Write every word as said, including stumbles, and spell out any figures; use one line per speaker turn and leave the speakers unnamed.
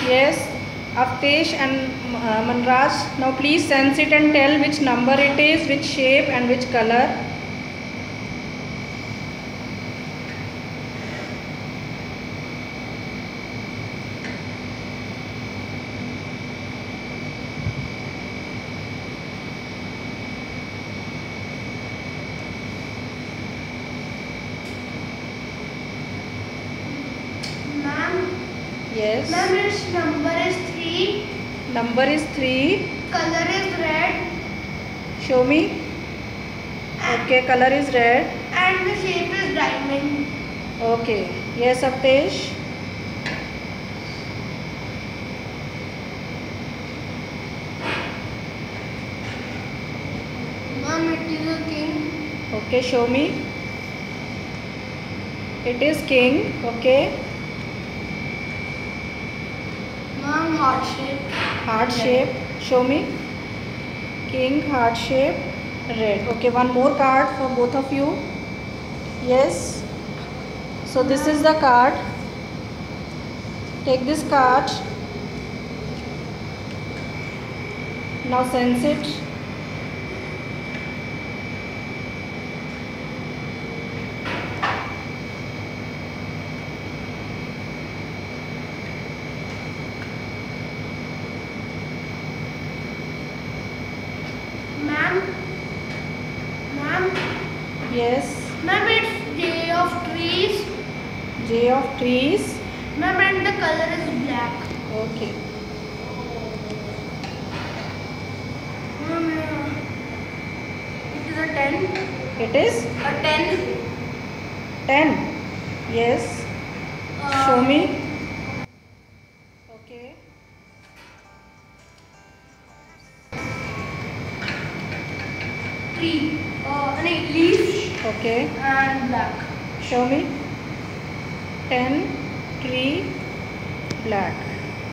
Yes, Avtesh and uh, Manraj. Now please sense it and tell which number it is, which shape and which color. Yes.
Ma'am, its number is three.
Number is three.
Color is red.
Show me. Okay, color is red.
And the shape is diamond.
Okay. Yes, Avtesh.
Ma'am, it is a king.
Okay, show me. It is king. Okay.
Ma'am, heart shape.
Heart shape. Show me. King, heart shape, red. Okay, one more card for both of you. Yes. So this is the card. Take this card. Now sense it.
Ma'am, ma'am.
Yes.
Ma'am, it's J of trees.
J of trees.
Ma'am, and the color is black.
Okay.
Ma'am, uh, it is a ten.
It is
A ten.
ten. Yes.
Uh,
Show me. Okay.
Tree. Uh, no, leaf.
Okay.
And black.
Show me. ten, tree, black.